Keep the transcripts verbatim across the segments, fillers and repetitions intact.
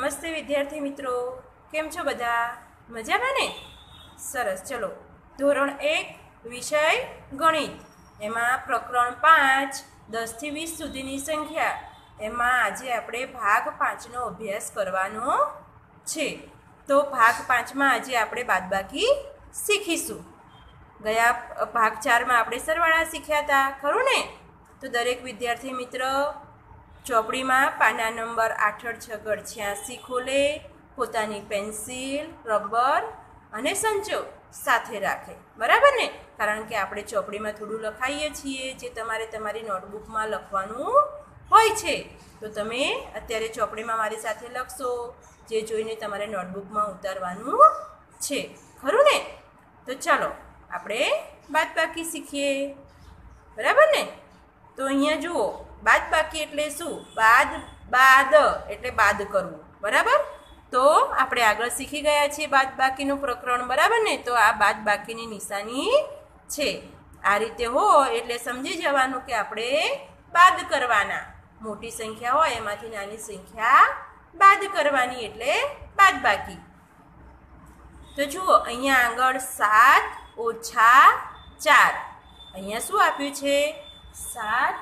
નમસ્તે વિદ્યાર્થી મિત્રો, કેમ છો બધા? મજામાં ને? સરસ. ચલો, ધોરણ એક વિષય ગણિત, એમાં પ્રકરણ પાંચ દસથી વીસ સુધીની સંખ્યા, એમાં આજે આપણે ભાગ પાંચનો અભ્યાસ કરવાનો છે. તો ભાગ પાંચમાં આજે આપણે બાદબાકી શીખીશું. ગયા ભાગ ચારમાં આપણે સરવાળા શીખ્યા હતા, ખરું ને? તો દરેક વિદ્યાર્થી મિત્ર ચોપડીમાં પાના નંબર આઠડ છગડ છ્યાસી ખોલે, પોતાની પેન્સિલ, રબર અને સંચો સાથે રાખે, બરાબર ને? કારણ કે આપણે ચોપડીમાં થોડું લખાઈએ છીએ, જે તમારે તમારી નોટબુકમાં લખવાનું હોય છે. તો તમે અત્યારે ચોપડીમાં મારી સાથે લખશો, જે જોઈને તમારે નોટબુકમાં ઉતારવાનું છે, ખરું ને? તો ચાલો આપણે બાદબાકી શીખીએ, બરાબર ને? તો અહીંયા જુઓ, બાદબાકી એટલે શું? બાદ બાદ એટલે બાદ કરવું, બરાબર? તો આપણે આગળ શીખી ગયા છીએ બાદબાકીનું પ્રકરણ, બરાબર ને? તો આ બાદબાકીની નિશાની છે. આ રીતે હોય એટલે સમજી જવાનું કે આપણે બાદ કરવાના. મોટી સંખ્યા હોય એમાંથી નાની સંખ્યા બાદ કરવાની, એટલે બાદબાકી. તો જુઓ, અહીંયા આગળ સાત ઓછા ચાર, અહીંયા શું આપ્યું છે? સાત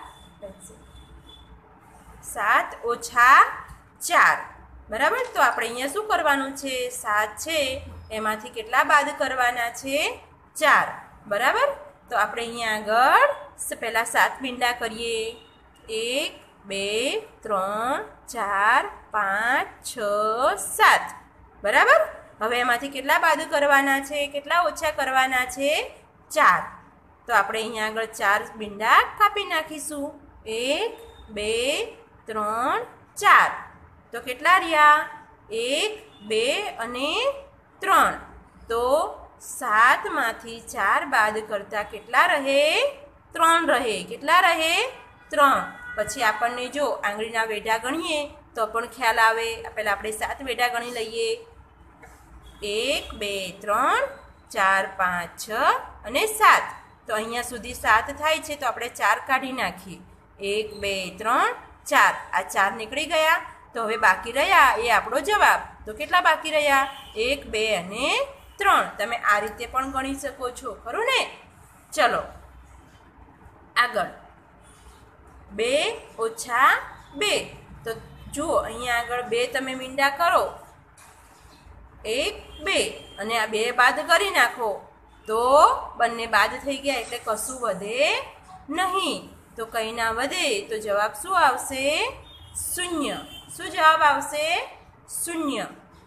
સાત ઓછા ચાર, બરાબર? તો આપણે અહીંયા શું કરવાનું છે? સાત છે એમાંથી કેટલા બાદ કરવાના છે? ચાર, બરાબર? તો આપણે અહીંયા આગળ પહેલાં સાત મીંડા કરીએ. એક બે ત્રણ ચાર પાંચ છ સાત, બરાબર? હવે એમાંથી કેટલા બાદ કરવાના છે? કેટલા ઓછા કરવાના છે? ચાર. તો આપણે અહીંયા આગળ ચાર મીંડા કાપી નાખીશું. એક બે ત્રણ ચાર. તો કેટલા રહ્યા? એક બે અને ત્રણ. તો સાતમાંથી ચાર બાદ કરતાં કેટલા રહે? ત્રણ રહે. કેટલા રહે? ત્રણ. પછી આપણને જો આંગળીના વેઢા ગણીએ તો પણ ખ્યાલ આવે. પહેલાં આપણે સાત વેઢા ગણી લઈએ. એક બે ત્રણ ચાર પાંચ છ અને સાત. તો અહીંયા સુધી સાત થાય છે, તો આપણે ચાર કાઢી નાખીએ. એક બે ત્રણ ચાર, આ ચાર નીકળી ગયા. તો હવે બાકી રહ્યા એ આપણો જવાબ. તો કેટલા બાકી રહ્યા? એક બે અને ત્રણ. તમે આ રીતે પણ ગણી શકો છો, ખરું ને? ચલો આગળ, બે ઓછા બે. તો જુઓ, અહીંયા આગળ બે તમે મીંડા કરો, એક બે, અને આ બે બાદ કરી નાખો તો બંને બાદ થઈ ગયા, એટલે કશું વધે નહીં. તો કંઈ ના વધે, તો જવાબ શું આવશે? શૂન્ય. શું જવાબ આવશે? શૂન્ય.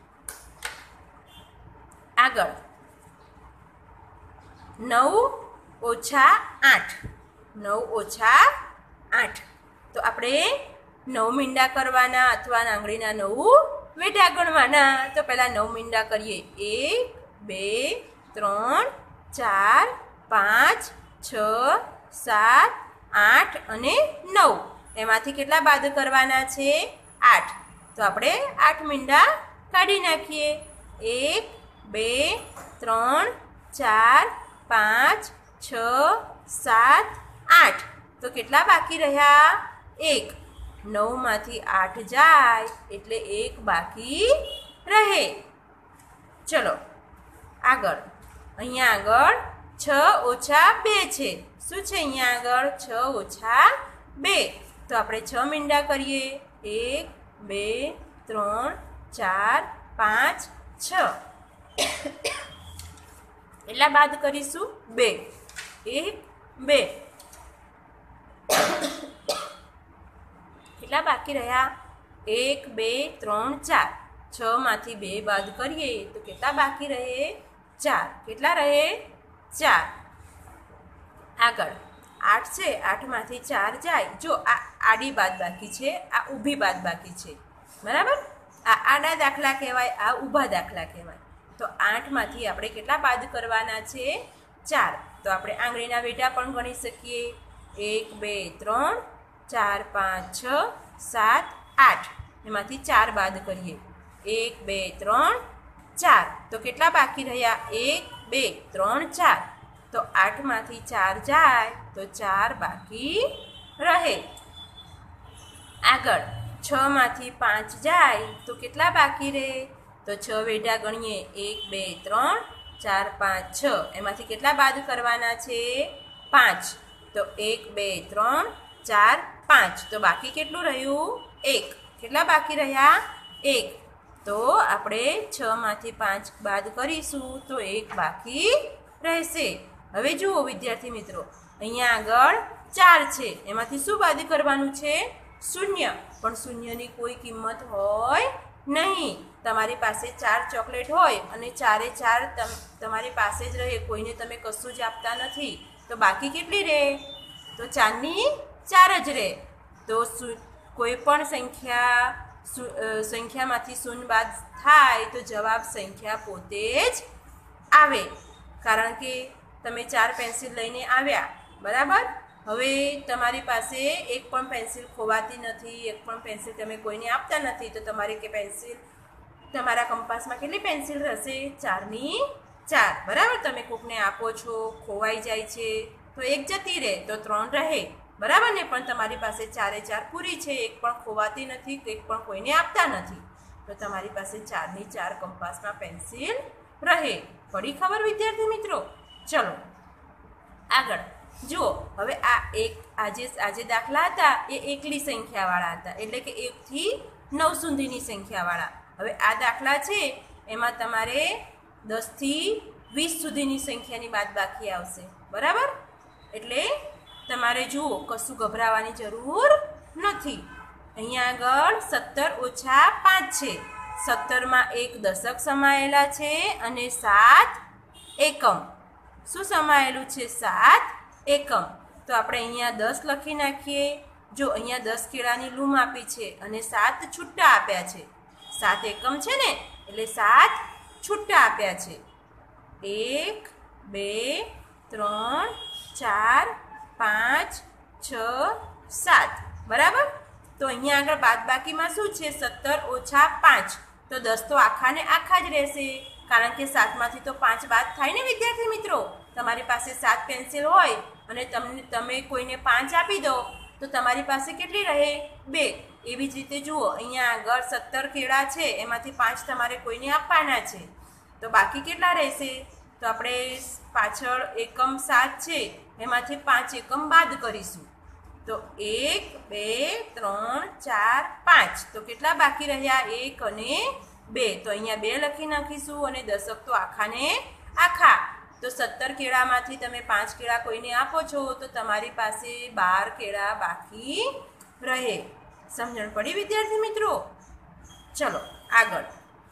આગળ, નવ ઓછા આઠ. નવ ઓછા આઠ. તો આપણે નવ મીંડા કરવાના અથવા આંગળીના નવ વેઢા ગણવાના. તો પહેલાં નવ મીંડા કરીએ. એક બે ત્રણ ચાર પાંચ છ સાત આઠ અને નવ. એમાંથી કેટલા બાદ કરવાના છે? આઠ. તો આપણે આઠ મીંડા કાઢી નાખીએ. એક બે ત્રણ ચાર પાંચ છ સાત આઠ. તો કેટલા બાકી રહ્યા? એક. નવમાંથી આઠ જાય એટલે એક બાકી રહે. ચલો આગળ, અહીંયા આગળ છ ઓછા બે છે. શું છે અહીંયા આગળ? છ ઓછા બે. તો આપણે છ મીંડા કરીએ. એક બે ત્રણ ચાર પાંચ છ. એટલા બાદ કરીશું? બે. એક બે. કેટલા બાકી રહ્યા? એક બે ત્રણ ચાર. છ માંથી બે બાદ કરીએ તો કેટલા બાકી રહે? ચાર. કેટલા રહે? ચાર. આગળ, આઠ છે, આઠમાંથી ચાર જાય. જો આ આડી બાદ બાકી છે, આ ઊભી બાદ બાકી છે, બરાબર? આ આડા દાખલા કહેવાય, આ ઊભા દાખલા કહેવાય. તો આઠમાંથી આપણે કેટલા બાદ કરવાના છે? ચાર. તો આપણે આંગળીના વેઢા પણ ગણી શકીએ. એક બે ત્રણ ચાર પાંચ છ સાત આઠ. એમાંથી ચાર બાદ કરીએ. એક બે ત્રણ ચાર. તો કેટલા બાકી રહ્યા? એક બે ત્રણ ચાર. તો આઠમાંથી ચાર જાય તો ચાર બાકી રહે. આગળ, છમાંથી પાંચ જાય તો કેટલા બાકી રહે? તો છ વેઢા ગણીએ, એક બે ત્રણ ચાર પાંચ છ, એમાંથી કેટલા બાદ કરવાના છે? પાંચ. તો એક બે ત્રણ ચાર પાંચ, તો બાકી કેટલું રહ્યું? એક. કેટલા બાકી રહ્યા? એક. તો આપણે છમાંથી પાંચ બાદ કરીશું તો એક બાકી રહેશે. હવે જુઓ વિદ્યાર્થી મિત્રો, અહીંયા આગળ ચાર છે, એમાંથી શું બાદ કરવાનું છે? શૂન્ય. પણ શૂન્યની કોઈ કિંમત હોય નહીં. તમારી પાસે ચાર ચોકલેટ હોય અને ચારે ચાર તમારી પાસે જ રહે, કોઈને તમે કશું જ આપતા નથી, તો બાકી કેટલી રહે? તો ચારની ચાર જ રહે. તો કોઈ પણ સંખ્યા સંખ્યામાંથી શૂન્ય બાદ થાય તો જવાબ સંખ્યા પોતે જ આવે. કારણ કે તમે ચાર પેન્સિલ લઈને આવ્યા, બરાબર? હવે તમારી પાસે એક પણ પેન્સિલ ખોવાતી નથી, એક પણ પેન્સિલ તમે કોઈને આપતા નથી, તો તમારી કે પેન્સિલ તમારા કંપાસમાં કેટલી પેન્સિલ રહેશે? ચારની ચાર. બરાબર? તમે કોકને આપો છો, ખોવાઈ જાય છે તો એક જતી રહે તો ત્રણ રહે, બરાબર ને? પણ તમારી પાસે ચારે ચાર પૂરી છે, એક પણ ખોવાતી નથી, એક પણ કોઈને આપતા નથી, તો તમારી પાસે ચારની ચાર કંપાસમાં પેન્સિલ રહે. પડી ખબર વિદ્યાર્થી મિત્રો? ચલો આગળ જુઓ. હવે આ એક આજે આજે દાખલા હતા એ એકલી સંખ્યાવાળા હતા, એટલે કે એકથી નવ સુધીની સંખ્યાવાળા. હવે આ દાખલા છે એમાં તમારે દસથી વીસ સુધીની સંખ્યાની બાદબાકી આવશે, બરાબર? એટલે તમારે જુઓ, કશું ગભરાવાની જરૂર નથી. અહીંયા આગળ સત્તર ઓછા પાંચ છે. સત્તરમાં એક દશક સમાયેલા છે અને સાત એકમ. શું સમાયેલું છે? સાત એકમ. તો આપણે અહીંયા દસ લખી નાખીએ. જો અહીંયા દસ કેળાની લૂમ આપી છે અને સાત છૂટા આપ્યા છે. સાત એકમ છે ને, એટલે સાત છૂટા આપ્યા છે. એક બે ત્રણ ચાર પાંચ છ સાત, બરાબર? તો અહીંયા આગળ બાદબાકીમાં શું છે? સત્તર ઓછા પાંચ. તો દસ તો આખા ને આખા જ રહેશે, કારણ કે સાતમાંથી તો પાંચ બાદ થાય ને વિદ્યાર્થી મિત્રો. તમારી પાસે સાત પેન્સિલ હોય અને તમને તમે કોઈને પાંચ આપી દો તો તમારી પાસે કેટલી રહે? બે. એવી જ રીતે જુઓ, અહીંયા આગળ સત્તર કેળા છે, એમાંથી પાંચ તમારે કોઈને આપવાના છે, તો બાકી કેટલા રહેશે? તો આપણે પાછળ એકમ સાત છે, એમાંથી પાંચ એકમ બાદ કરીશું. તો એક બે ત્રણ ચાર પાંચ, તો કેટલા બાકી રહ્યા? એક અને બે. તો અહીંયા બે લખી નાખીશું અને દશક તો આખાને આખા. તો સત્તર કેળામાંથી તમે પાંચ કેળા કોઈને આપો છો તો તમારી પાસે બાર કેળા બાકી રહે. સમજણ પડી વિદ્યાર્થી મિત્રો? ચલો આગળ.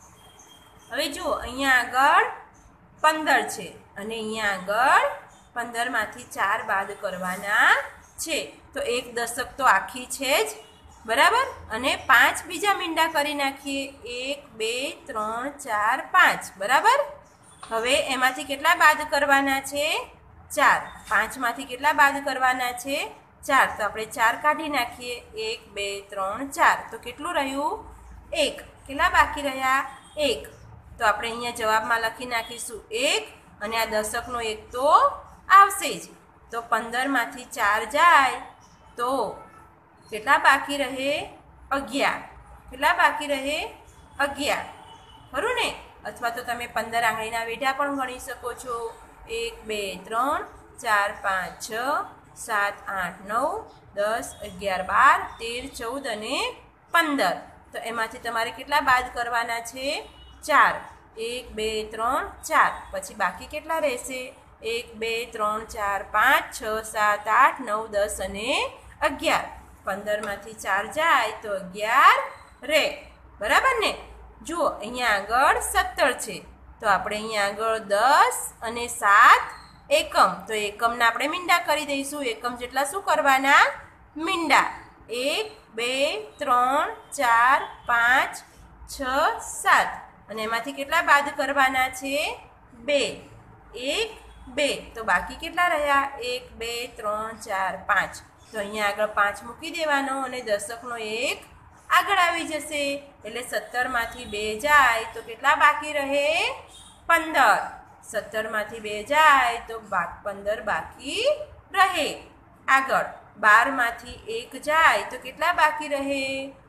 હવે જુઓ, અહીંયા આગળ પંદર છે અને અહીંયા આગળ પંદરમાંથી ચાર બાદ કરવાના છે. તો એક દશક તો આખી છે જ, બરાબર? અને પાંચ બીજા મીંડા કરી નાખીએ. એક બે ત્રણ ચાર પાંચ, બરાબર? હવે એમાંથી કેટલા બાદ કરવાના છે? ચાર. પાંચમાંથી કેટલા બાદ કરવાના છે? ચાર. તો આપણે ચાર કાઢી નાખીએ. એક બે ત્રણ ચાર, તો કેટલું રહ્યું? એક. કેટલા બાકી રહ્યા? એક. તો આપણે અહીંયા જવાબમાં લખી નાખીશું એક, અને આ દશકનો એક તો આવશે જ. તો પંદરમાંથી ચાર જાય તો કેટલા બાકી રહે? અગિયાર. કેટલા બાકી રહે? અગિયાર. ખરું ને? અથવા તો તમે પંદર આંગળીના વેઢા પણ ગણી શકો છો. એક બે ત્રણ ચાર પાંચ છ સાત આઠ નવ દસ અગિયાર બાર તેર ચૌદ અને પંદર. તો એમાંથી તમારે કેટલા બાદ કરવાના છે? ચાર. એક બે ત્રણ ચાર. પછી બાકી કેટલા રહેશે? એક બે ત્રણ ચાર પાંચ છ સાત આઠ નવ દસ અને અગિયાર. પંદરમાંથી ચાર જાય તો અગિયાર રહે, બરાબર ને? જુઓ, અહીંયા આગળ સત્તર છે, તો આપણે અહીંયા આગળ દસ અને સાત એકમ. તો એકમના આપણે મીંડા કરી દઈશું. એકમ જેટલા શું કરવાના? મીંડા. એક બે ત્રણ ચાર પાંચ છ સાત, અને એમાંથી કેટલા બાદ કરવાના છે? બે. એક બે. તો બાકી કેટલા રહ્યા? એક બે ત્રણ ચાર પાંચ. તો અહીંયા આગળ પાંચ મૂકી દેવાનો અને દશકનો એક આગળ આવી જશે. એટલે સત્તરમાંથી બે જાય તો કેટલા બાકી રહે? પંદર. સત્તરમાંથી બે જાય તો પંદર બાકી રહે. આગળ બારમાંથી એક જાય તો કેટલા બાકી રહે?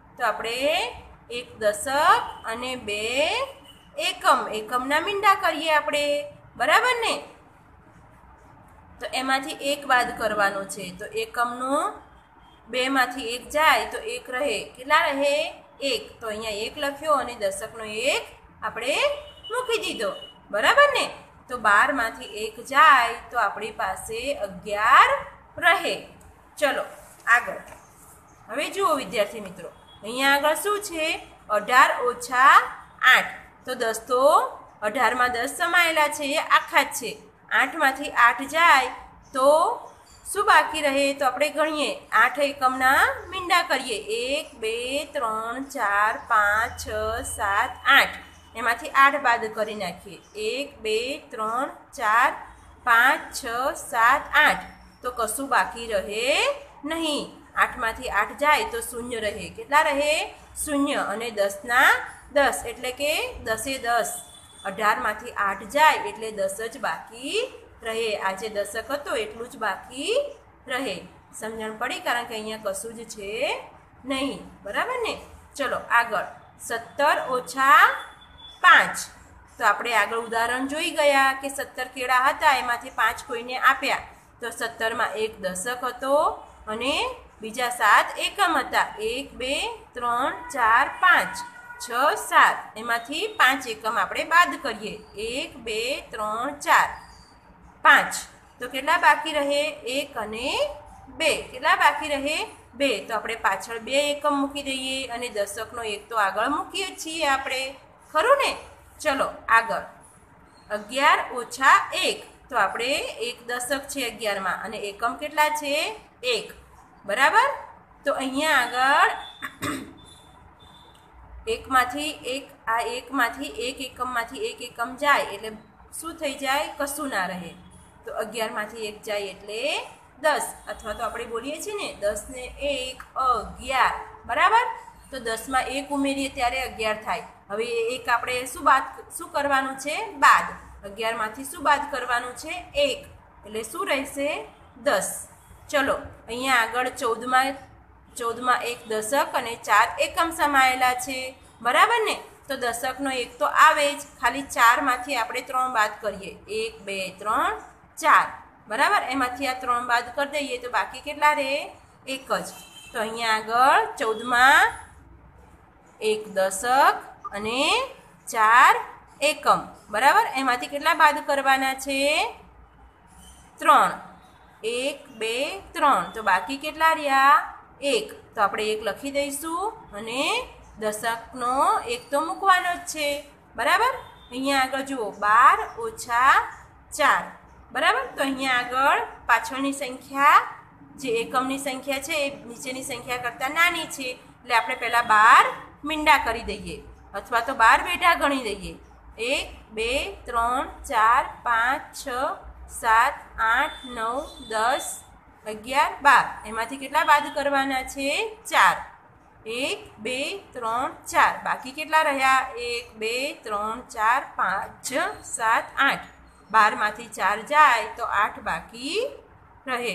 તો આપણે એક દશક અને બે એકમ એકમના મીંડા કરીએ આપણે, બરાબર ને? તો એમાંથી એક બાદ કરવાનો છે, તો એકમનું બેમાંથી એક જાય તો એક રહે, કેટલા રહે? એક. તો અહીંયા એક લખ્યો અને દશકનો એક આપણે મૂકી દીધો, બરાબર ને? તો બારમાંથી એક જાય તો આપણી પાસે અગિયાર રહે. ચલો આગળ. હવે જુઓ વિદ્યાર્થી મિત્રો, અહીંયા આગળ શું છે? અઢાર ઓછા આઠ. તો દસ તો અઢારમાં દસ સમાયેલા છે, એ આખા જ છે. આઠમાંથી આઠ જાય તો શું બાકી રહે? તો આપણે ગણીએ, આઠ એકમના મીંડા કરીએ. એક બે ત્રણ ચાર પાંચ છ સાત આઠ. એમાંથી આઠ બાદ કરી નાખીએ. એક બે ત્રણ ચાર પાંચ છ સાત આઠ. તો કશું બાકી રહે નહીં. આઠમાંથી આઠ જાય તો શૂન્ય રહે. કેટલા રહે? શૂન્ય. અને દસના દસ એટલે કે દસે દસ. અઢારમાંથી આઠ જાય એટલે દસ જ બાકી રહે. આ જે દશક હતો એટલું જ બાકી રહે. સમજણ પડી? કારણ કે અહીંયા કશું જ છે નહીં, બરાબર ને? ચલો આગળ. સત્તર ઓછા પાંચ. તો આપણે આગળ ઉદાહરણ જોઈ ગયા કે સત્તર કેળા હતા, એમાંથી પાંચ કોઈને આપ્યા. તો સત્તરમાં એક દશક હતો અને બીજા સાત એકમ હતા. એક બે ત્રણ ચાર પાંચ છ સાત. એમાંથી પાંચ એકમ આપણે બાદ કરીએ. એક બે ત્રણ ચાર પાંચ. તો કેટલા બાકી રહે? એક અને બે. કેટલા બાકી રહે? બે. તો આપણે પાછળ બે એકમ મૂકી દઈએ અને દશકનો એક તો આગળ મૂકીએ છીએ આપણે, ખરું ને? ચલો આગળ. અગિયાર ઓછા એક. તો આપણે એક દશક છે અગિયારમાં અને એકમ કેટલા છે? એક, બરાબર? તો અહીંયા આગળ એકમાંથી એક, આ એકમાંથી એક એકમમાંથી એક એકમ જાય એટલે શું થઈ જાય? કશું ના રહે. તો અગિયારમાંથી એક જાય એટલે દસ, અથવા તો આપણે બોલીએ છીએ ને દસ ને એક અગિયાર, બરાબર? તો દસમાં એક ઉમેરીએ ત્યારે અગિયાર થાય. હવે એક આપણે શું બાદ શું કરવાનું છે? બાદ. અગિયારમાંથી શું બાદ કરવાનું છે? એક. એટલે શું રહેશે? દસ. ચલો અહીંયા આગળ ચૌદમાં ચૌદમાં એક દશક અને ચાર એકમ સમાયેલા છે, બરાબર ને? તો દશકનો એક તો આવે જ, ખાલી ચારમાંથી આપણે ત્રણ બાદ કરીએ. એક બે ત્રણ ચાર, બરાબર? એમાંથી આ ત્રણ બાદ કરી દઈએ તો બાકી કેટલા રહે? એક જ. તો અહીંયા આગળ ચૌદમાં એક દશક અને ચાર એકમ, બરાબર? એમાંથી કેટલા બાદ કરવાના છે? ત્રણ. એક બે ત્રણ. તો બાકી કેટલા રહ્યા? એક. તો આપણે એક લખી દઈશું અને દશકનો એક તો મૂકવાનો જ છે, બરાબર? અહીંયા આગળ જુઓ, બાર ઓછા ચાર, બરાબર? તો અહીંયા આગળ પાછળની સંખ્યા જે એકમની સંખ્યા છે એ નીચેની સંખ્યા કરતાં નાની છે, એટલે આપણે પહેલાં બાર મીંડા કરી દઈએ અથવા તો બાર બેઠા ગણી દઈએ. એક બે ત્રણ ચાર પાંચ છ સાત આઠ નવ દસ અગિયાર બાર. એમાંથી કેટલા બાદ કરવાના છે? ચાર. એક બે ત્રણ ચાર. બાકી કેટલા રહ્યા? એક બે ત્રણ ચાર પાંચ છ સાત આઠ. બારમાંથી ચાર જાય તો આઠ બાકી રહે.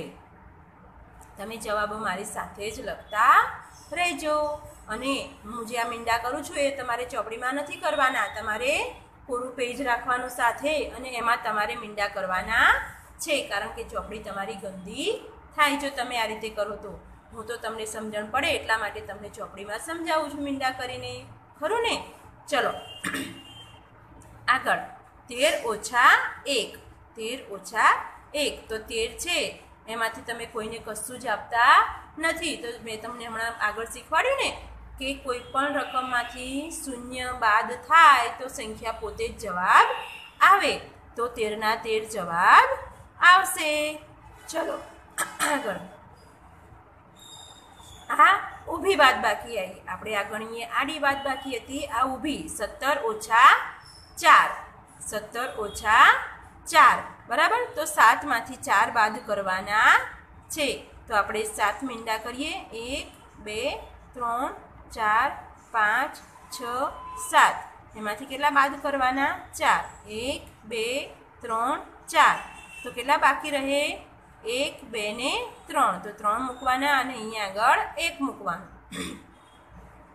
તમે જવાબો મારી સાથે જ લખતા રહેજો. અને હું જે આ મીંડા કરું છું એ તમારે ચોપડીમાં નથી કરવાના, તમારે પૂરું પેજ રાખવાનું સાથે અને એમાં તમારે મીંડા કરવાના છે, કારણ કે ચોપડી તમારી ગંદી થાય જો તમે આ રીતે કરો તો. હું તો તમને સમજણ પડે એટલા માટે તમને ચોપડીમાં સમજાવું છું મીંડા કરીને, ખરું ને? ચલો આગળ. તેર ઓછા એક. તેર ઓછા એક. તો તેર છે એમાંથી તમે કોઈને કશું જ આપતા નથી. તો મેં તમને હમણાં આગળ શીખવાડ્યું ને કે કોઈ પણ રકમમાંથી શૂન્ય બાદ થાય તો સંખ્યા પોતે જ જવાબ આવે. તો તેરના તેર જવાબ આવશે. ચલો આગળ. આ ઊભી બાદ બાકી આવી. આપણે આ ગણીએ આડી બાદ બાકી હતી, આ ઊભી. સત્તર ઓછા ચાર. સત્તર ઓછા ચાર, બરાબર? તો સાતમાંથી ચાર બાદ કરવાના છે. તો આપણે સાત મીંડા કરીએ. એક બે ત્રણ ચાર પાંચ છ સાત. એમાંથી કેટલા બાદ કરવાના? ચાર. એક બે ત્રણ ચાર. તો કેટલા બાકી રહે? એક બે ને ત્રણ. તો ત્રણ મૂકવાના અને અહીંયા આગળ એક મૂકવાનું.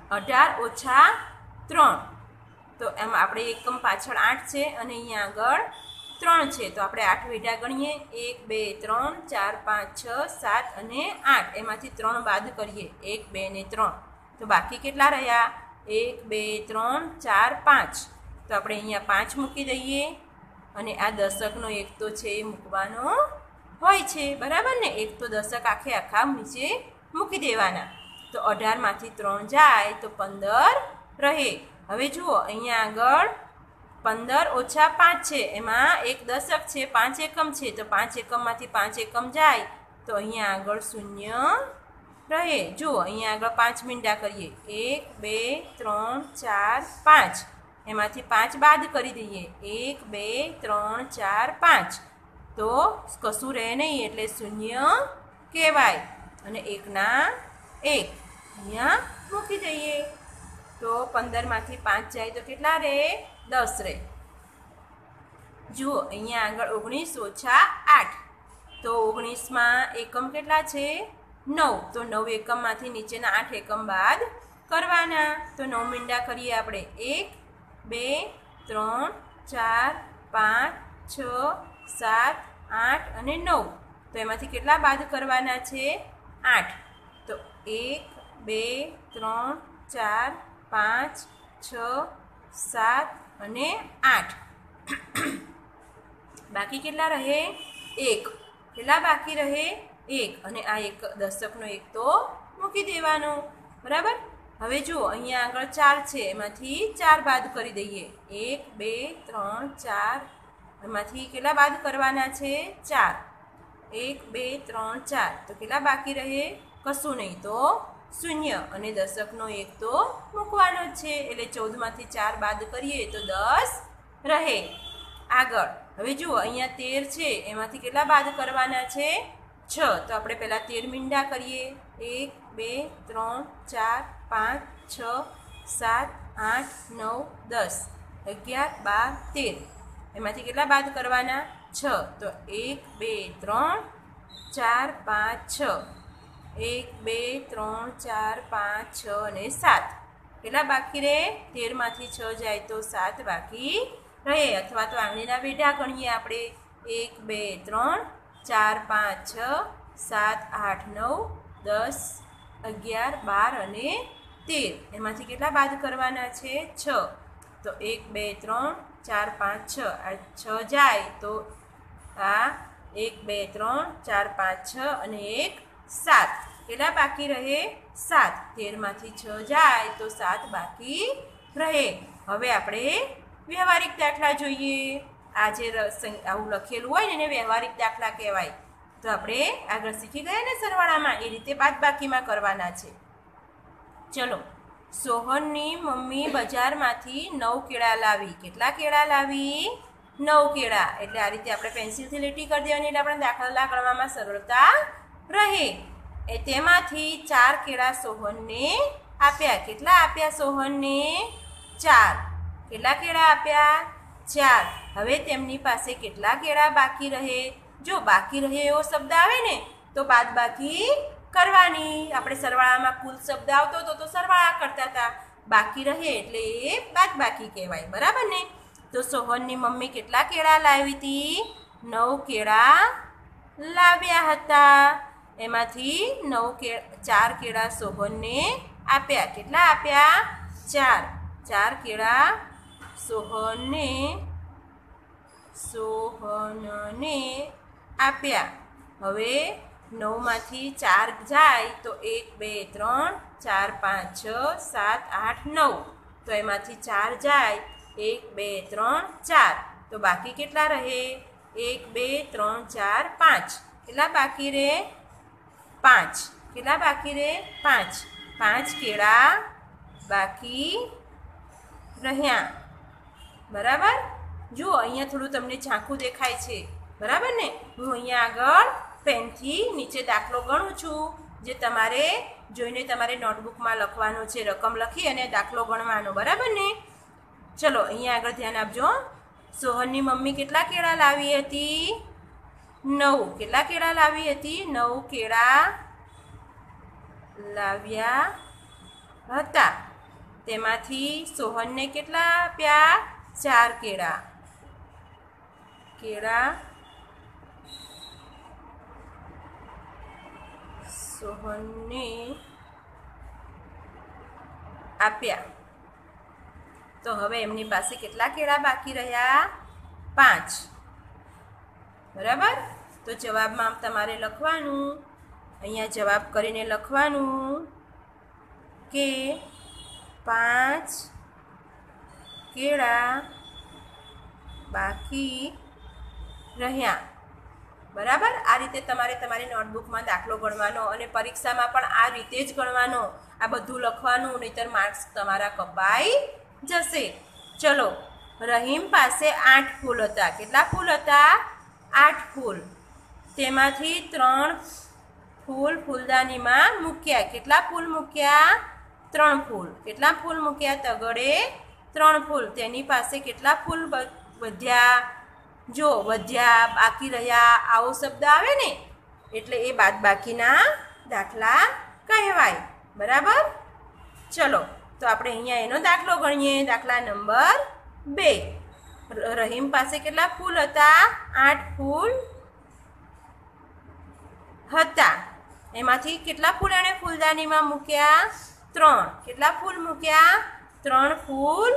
અઢાર ઓછા ત્રણ, તો એમ આપણે એકમ પાછળ આઠ છે અને અહીંયા આગળ ત્રણ છે, તો આપણે આઠ વેઢા ગણીએ. એક બે ત્રણ ચાર પાંચ છ સાત અને આઠ, એમાંથી ત્રણ બાદ કરીએ. એક બે ને ત્રણ, તો બાકી કેટલા રહ્યા? એક બે ત્રણ ચાર પાંચ, તો આપણે અહીંયા પાંચ મૂકી દઈએ. અને આ દશકનો એક તો છે એ મૂકવાનો હોય છે, બરાબર ને? એક તો દશક આખે આખા નીચે મૂકી દેવાના. તો અઢારમાંથી ત્રણ જાય તો પંદર રહે. હવે જુઓ અહીંયા આગળ પંદર ઓછા પાંચ છે, એમાં એક દશક છે, પાંચ એકમ છે, તો પાંચ એકમમાંથી પાંચ એકમ જાય તો અહીંયા આગળ શૂન્ય રહે. જુઓ અહીંયા આગળ પાંચ મીંડા કરીએ. એક બે ત્રણ ચાર પાંચ, એમાંથી પાંચ બાદ કરી દઈએ. એક બે ત્રણ ચાર પાંચ, તો કશું રહે નહીં એટલે શૂન્ય કહેવાય. અને એકના એક અહીંયા મૂકી દઈએ. તો પંદરમાંથી પાંચ જાય તો કેટલા રહે? દસ રહે. જુઓ અહીંયા આગળ ઓગણીસ ઓછા આઠ, તો ઓગણીસમાં એકમ કેટલા છે? નવ, તો નવ એકમમાંથી નીચેના આઠ એકમ બાદ કરવાના. તો નવ મીંડા કરીએ આપણે. એક બે ત્રણ ચાર પાંચ છ સાત આઠ અને નવ, તો એમાંથી કેટલા બાદ કરવાના છે? આઠ. તો એક બે ત્રણ ચાર પાંચ છ સાત અને આઠ, બાકી કેટલા રહે? એક. કેટલા બાકી રહે? એક. અને આ એક દશકનો એક તો મૂકી દેવાનો, બરાબર? હવે જુઓ અહીંયા આગળ ચાર છે, એમાંથી ચાર બાદ કરી દઈએ. એક બે ત્રણ ચાર, એમાંથી કેટલા બાદ કરવાના છે? ચાર. એક બે ત્રણ ચાર, તો કેટલા બાકી રહે? કશું નહીં, તો શૂન્ય. અને દશકનો એક તો મૂકવાનો જ છે, એટલે ચૌદમાંથી ચાર બાદ કરીએ તો દસ રહે. આગળ હવે જુઓ અહીંયા તેર છે, એમાંથી કેટલા બાદ કરવાના છે? છ. તો આપણે પહેલાં તેર મીંડા કરીએ. એક બે ત્રણ ચાર પાંચ છ સાત આઠ નવ દસ અગિયાર બાર તેર, એમાંથી કેટલા બાદ કરવાના? છ. તો એક બે ત્રણ ચાર પાંચ છ, એક બે ત્રણ ચાર પાંચ છ અને સાત, કેટલા બાકી રહે? તેરમાંથી છ જાય તો સાત બાકી રહે. અથવા તો આંગળીના વેઢા ગણીએ આપણે. એક બે ત્રણ ચાર પાંચ છ સાત આઠ નવ દસ અગિયાર બાર અને તેર, એમાંથી કેટલા બાદ કરવાના છે? છ. તો એક બે ત્રણ ચાર પાંચ છ, આ છ જાય તો આ એક બે ત્રણ ચાર પાંચ છ અને એક સાત, કેટલા બાકી રહે? સાત. તેરમાંથી છ જાય તો સાત બાકી રહે. હવે આપણે વ્યવહારિક દાખલા જોઈએ. આ જે આવું લખેલું હોય ને એને વ્યવહારિક દાખલા કહેવાય. તો આપણે આગળ શીખી ગયા ને સરવાળામાં, એ રીતે બાદબાકીમાં કરવાના છે. ચલો, સોહનની મમ્મી બજારમાંથી નવ કેળા લાવી. કેટલા કેળા લાવી? નવ કેળા. એટલે આ રીતે આપણે પેન્સિલથી લીટી કરી દેવાની, એટલે આપણે દાખલા ગણવામાં સરળતા રહે. એ તેમાંથી ચાર કેળા સોહનને આપ્યા. કેટલા આપ્યા સોહનને? ચાર. કેટલા કેળા આપ્યા? ચાર. હવે તેમની પાસે કેટલા કેળા બાકી રહે? જો બાકી રહે એવો શબ્દ આવે ને તો બાદ બાકી કરવાની. આપણે સરવાળામાં કુલ શબ્દ આવતો હતો તો સરવાળા કરતા હતા. બાકી રહે એટલે એ બાદ બાકી કહેવાય, બરાબર ને? તો સોહનની મમ્મી કેટલા કેળા લાવી હતી? નવ કેળા લાવ્યા હતા. એમાંથી નવ કે ચાર કેળા સોહનને આપ્યા. કેટલા આપ્યા? ચાર. ચાર કેળા સોહનને સોહનને આપ્યા. હવે નવમાંથી ચાર જાય તો એક બે ત્રણ ચાર પાંચ છ સાત આઠ નવ, તો એમાંથી ચાર જાય એક બે ત્રણ ચાર, તો બાકી કેટલા રહે? એક બે ત્રણ ચાર પાંચ. કેટલા બાકી રહે? પાંચ. કેટલા બાકી રહે? પાંચ. પાંચ કેળા બાકી રહ્યા, બરાબર? જુઓ અહીંયા થોડું તમને ઝાંખું દેખાય છે, બરાબર ને? હું અહીંયા આગળ પેનથી નીચે દાખલો ગણું છું, જે તમારે જોઈને તમારે નોટબુકમાં લખવાનો છે. રકમ લખી અને દાખલો ગણવાનો, બરાબર ને? ચલો અહીંયા આગળ ધ્યાન આપજો. સોહનની મમ્મી કેટલા કેળા લાવી હતી? નવ. કેટલા કેળા લાવી હતી? નવ કેળા લાવ્યા હતા. તેમાંથી સોહનને કેટલા આપ્યા? ચાર કેળા. કેળા સોહનને આપ્યા. તો હવે એમની પાસે કેટલા કેળા બાકી રહ્યા? પાંચ. બરાબર? તો જવાબમાં તમારે લખવાનું, અહીંયા જવાબ કરીને લખવાનું કે પાંચ કેળા બાકી રહ્યા. બરાબર? આ રીતે તમારે તમારી નોટબુકમાં દાખલો ગણવાનો અને પરીક્ષામાં પણ આ રીતે જ ગણવાનો. આ બધું લખવાનું, નહીંતર માર્ક્સ તમારા કપાઈ જશે. ચલો, રહીમ પાસે આઠ ફૂલ હતા. કેટલા ફૂલ હતા? આઠ ફૂલ. તેમાંથી ત્રણ ફૂલ ફૂલદાનીમાં મૂક્યા. કેટલા ફૂલ મૂક્યા? ત્રણ ફૂલ. કેટલા ફૂલ મૂક્યા? તગડે ત્રણ ફૂલ. તેની પાસે કેટલા ફૂલ વધ્યા? જો વધ્યા, બાકી રહ્યા, આવો શબ્દ આવે ને એટલે એ બાદબાકીના દાખલા કહેવાય. બરાબર? ચલો, તો આપણે અહીંયા એનો દાખલો ગણીએ. દાખલા નંબર બે. રહીમ પાસે કેટલા ફૂલ હતા? આઠ ફૂલ હતા. એમાંથી કેટલા ફૂલ એણે ફૂલદાનીમાં મૂક્યા? ત્રણ. કેટલા ફૂલ મૂક્યા? ત્રણ ફૂલ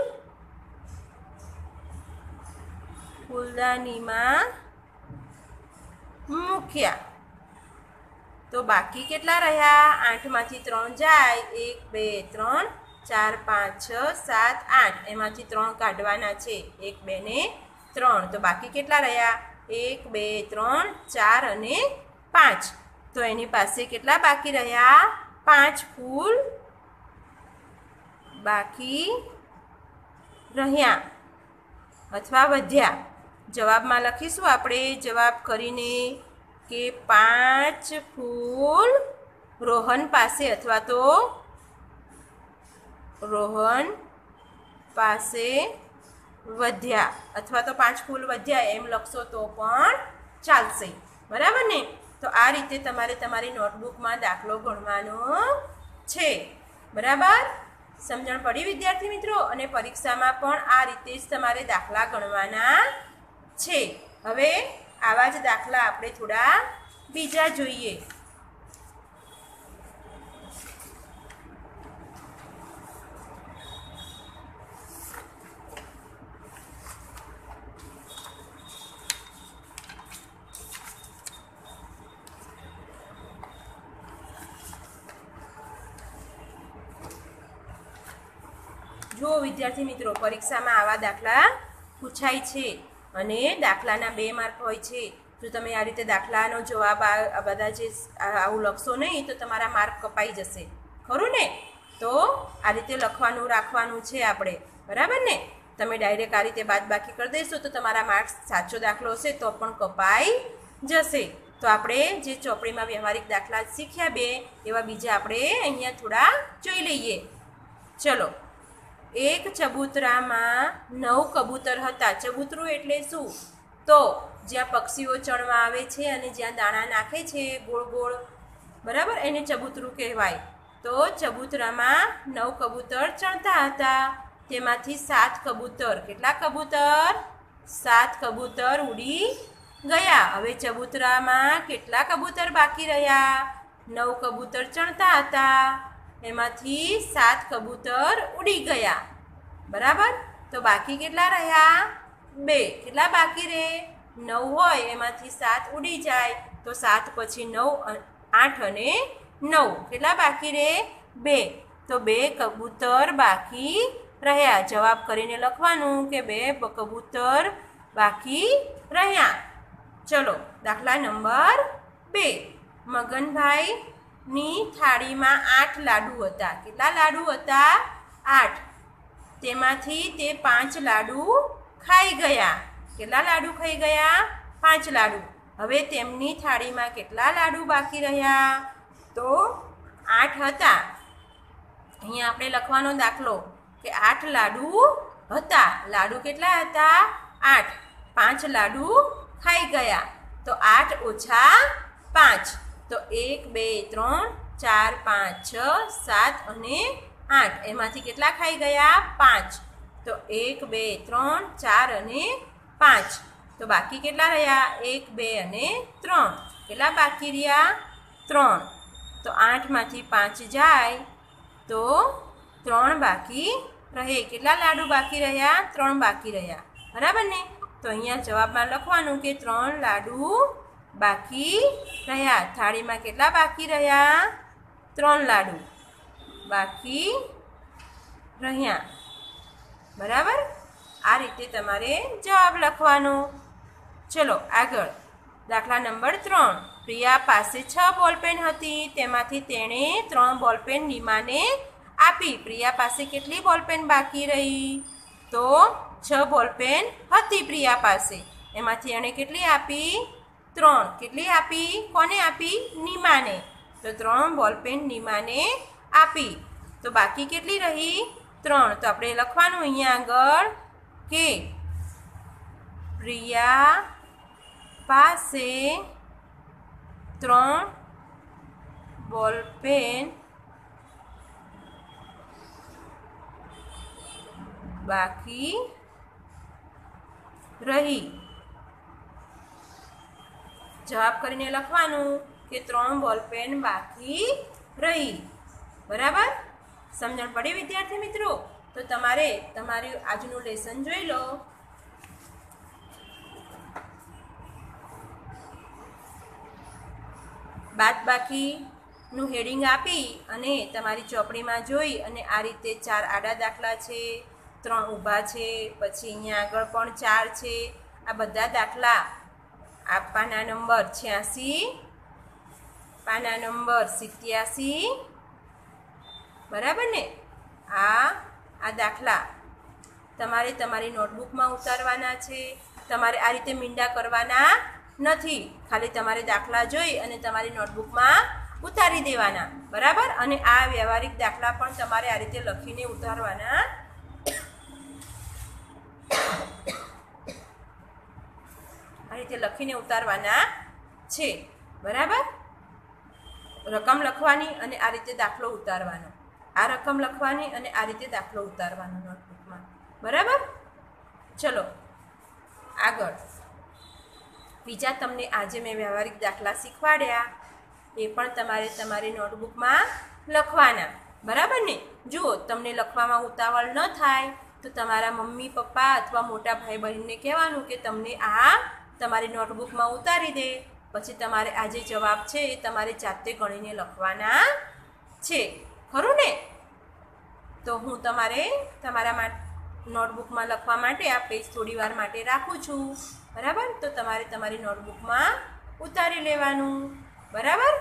ફૂલદાનીમાં મૂક્યા. તો બાકી કેટલા રહ્યા? આઠમાંથી ત્રણ જાય. એક, બે, ત્રણ, ચાર, પાંચ, છ, સાત, આઠ. એમાંથી ત્રણ કાઢવાના છે. એક, બે ને ત્રણ. તો બાકી કેટલા રહ્યા? એક, બે, ત્રણ, ચાર અને પાંચ. તો એની પાસે કેટલા બાકી રહ્યા? પાંચ ફૂલ બાકી રહ્યા અથવા વધ્યા. જવાબમાં લખીશું આપણે જવાબ કરીને કે પાંચ ફૂલ રોહન પાસે અથવા તો રોહન પાસે વધ્યા અથવા તો પાંચ ફૂલ વધ્યા એમ લખશો તો પણ ચાલશે. બરાબર ને? તો આ રીતે તમારે તમારી નોટબુકમાં દાખલો ગણવાનો છે. બરાબર? સમજણ પડી વિદ્યાર્થી મિત્રો? અને પરીક્ષામાં પણ આ રીતે જ તમારે દાખલા ગણવાના છે. હવે આવા જ દાખલા આપણે થોડા બીજા જોઈએ. જો વિદ્યાર્થી મિત્રો, પરીક્ષામાં આવા દાખલા પૂછાય છે અને દાખલાના બે માર્ક હોય છે. જો તમે આ રીતે દાખલાનો જવાબ આ બધા જે આવું લખશો નહીં તો તમારા માર્ક કપાઈ જશે. ખરું ને? તો આ રીતે લખવાનું રાખવાનું છે આપણે. બરાબર ને? તમે ડાયરેક્ટ આ રીતે બાદબાકી કરી દેશો તો તમારા માર્ક્સ સાચો દાખલો હશે તો પણ કપાઈ જશે. તો આપણે જે ચોપડીમાં વ્યવહારિક દાખલા શીખ્યા બે, એવા બીજા આપણે અહીંયા થોડા જોઈ લઈએ. ચલો, એક ચબૂતરામાં નવ કબૂતર હતા. ચબૂતરું એટલે શું? તો જ્યાં પક્ષીઓ ચણવા આવે છે અને જ્યાં દાણા નાખે છે ગોળ ગોળ, બરાબર, એને ચબૂતરું કહેવાય. તો ચબૂતરામાં નવ કબૂતર ચણતા હતા. તેમાંથી સાત કબૂતર, કેટલા કબૂતર? સાત કબૂતર ઉડી ગયા. હવે ચબૂતરામાં કેટલા કબૂતર બાકી રહ્યા? નવ કબૂતર ચણતા હતા. એમાંથી સાત કબૂતર ઉડી ગયા. બરાબર? તો બાકી કેટલા રહ્યા? બે. કેટલા બાકી રહે? નવ હોય એમાંથી સાત ઉડી જાય તો સાત પછી નવ, આઠ અને નવ. કેટલા બાકી રહે? બે. તો બે કબૂતર બાકી રહ્યા. જવાબ કરીને લખવાનું કે બે કબૂતર બાકી રહ્યા. ચલો, દાખલા નંબર બે. મગનભાઈ ની થાળીમાં આઠ લાડુ હતા. કેટલા લાડુ હતા? આઠ. તેમાંથી તે પાંચ લાડુ ખાઈ ગયા. કેટલા લાડુ ખાઈ ગયા? પાંચ લાડુ. હવે તેમની થાળીમાં કેટલા લાડુ બાકી રહ્યા? તો આઠ હતા. અહીંયા આપણે લખવાનો દાખલો કે આઠ લાડુ હતા. લાડુ કેટલા હતા? આઠ. પાંચ લાડુ ખાઈ ગયા. તો આઠ ઓછા પાંચ. તો એક, બે, ત્રણ, ચાર, પાંચ, છ, સાત અને આઠ. એમાંથી કેટલા ખાઈ ગયા? પાંચ. તો એક બે ત્રણ ચાર અને પાંચ. તો બાકી કેટલા રહ્યા? એક બે અને ત્રણ. કેટલા બાકી રહ્યા? ત્રણ. તો આઠમાંથી પાંચ જાય તો ત્રણ બાકી રહે. કેટલા લાડુ બાકી રહ્યા? ત્રણ બાકી રહ્યા. બરાબર ને? તો અહીંયા જવાબમાં લખવાનું કે ત્રણ લાડુ બાકી રહ્યા. થાળીમાં કેટલા બાકી રહ્યા? ત્રણ લાડુ બાકી રહ્યા. બરાબર? આ રીતે તમારે જવાબ લખવાનો. ચલો આગળ. દાખલા નંબર ત્રણ. પ્રિયા પાસે છ બોલપેન હતી. તેમાંથી તેણે ત્રણ બોલપેન નીમાને આપી. પ્રિયા પાસે કેટલી બોલપેન બાકી રહી? તો છ બોલપેન હતી પ્રિયા પાસે. એમાંથી એણે કેટલી આપી? ત્રણ. કેટલી આપી? કોને આપી? નીમાને. તો ત્રણ બોલપેન નીમાને આપી. તો બાકી કેટલી રહી? ત્રણ. તો આપણે લખવાનું અહીંયા આગળ કે પ્રિયા પાસે ત્રણ બોલપેન બાકી રહી. જવાબ કરીને લખવાનું કે ત્રણ બોલપેન બાકી રહી. બરાબર? સમજણ પડી વિદ્યાર્થી મિત્રો? તો તમારે તમારું આજનું લેસન જોઈ લો. બાદબાકીનું હેડિંગ આપી અને તમારી ચોપડીમાં જોઈ અને આ રીતે ચાર આડા દાખલા છે, ત્રણ ઊભા છે, પછી અહીંયા આગળ પણ ચાર છે. આ બધા દાખલા આ પાના નંબર છ્યાસી, પાના નંબર સિત્યાસી, બરાબર ને? આ આ દાખલા તમારે તમારી નોટબુકમાં ઉતારવાના છે. તમારે આ રીતે મીંડા કરવાના નથી. ખાલી તમારે દાખલા જોઈ અને તમારી નોટબુકમાં ઉતારી દેવાના. બરાબર? અને આ વ્યવહારિક દાખલા પણ તમારે આ રીતે લખીને ઉતારવાના. આ રીતે લખીને ઉતારવાના છે. બરાબર? રકમ લખવાની અને આ રીતે દાખલો ઉતારવાનો. આ રકમ લખવાની અને આ રીતે દાખલો ઉતારવાનો નોટબુકમાં. બરાબર? ચલો આગળ. બીજા તમને આજે મેં વ્યવહારિક દાખલા શીખવાડ્યા એ પણ તમારે તમારી નોટબુકમાં લખવાના. બરાબર ને? જુઓ, તમને લખવામાં ઉતાવળ ન થાય તો તમારા મમ્મી પપ્પા અથવા મોટા ભાઈ બહેનને કહેવાનું કે તમને આ તમારી નોટબુકમાં ઉતારી દે. પછી તમારે આ જે જવાબ છે એ તમારે જાતે ગણીને લખવાના છે. ખરું ને? તો હું તમારે તમારા નોટબુકમાં લખવા માટે આ પેજ થોડી વાર માટે રાખું છું. બરાબર? તો તમારે તમારી નોટબુકમાં ઉતારી લેવાનું. બરાબર?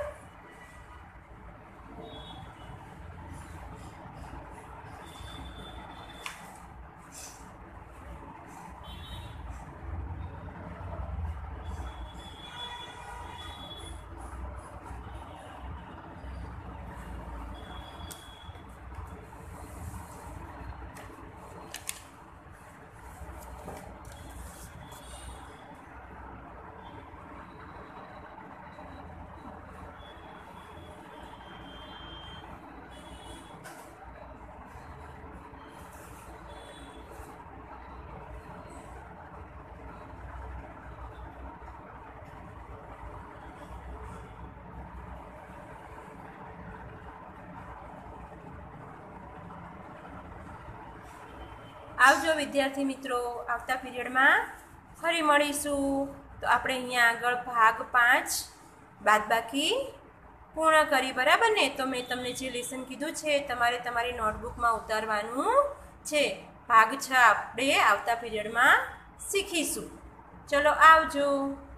આવજો વિદ્યાર્થી મિત્રો. આવતા પીરિયડમાં ફરી મળીશું. તો આપણે અહીંયા આગળ ભાગ પાંચ બાદબાકી પૂર્ણ કરી. બરાબર ને? તો મેં તમને જે લેસન કીધું છે તમારે તમારી નોટબુકમાં ઉતારવાનું છે. ભાગ છ આપણે આવતા પીરિયડમાં શીખીશું. ચલો આવજો.